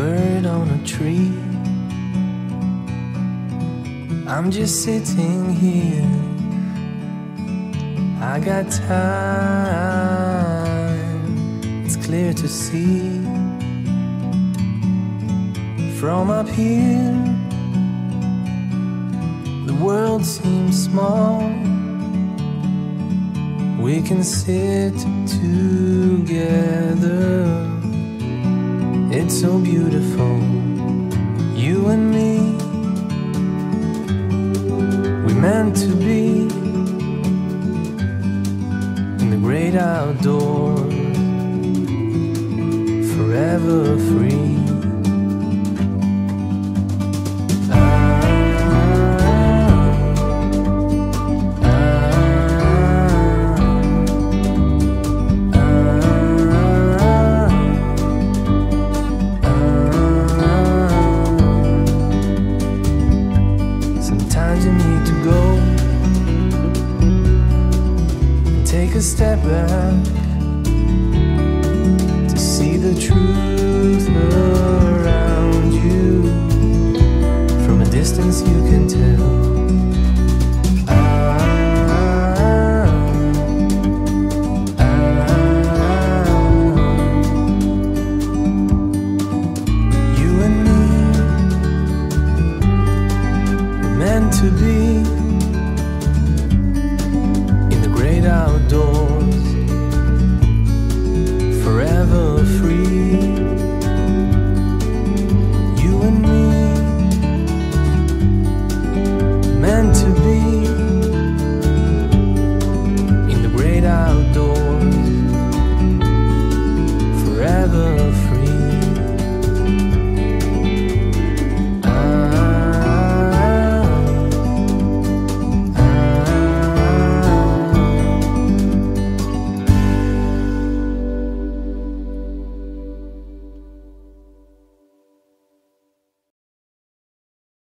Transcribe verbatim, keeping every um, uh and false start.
bird on a tree. I'm just sitting here, I got time, it's clear to see. From up here, the world seems small. We can sit together, it's so beautiful, you and me. We meant to be in the great outdoors, forever free. Sometimes you need to go and take a step back to see the truth around you. From a distance you can tell. Ah, ah, you and me, we're meant to be.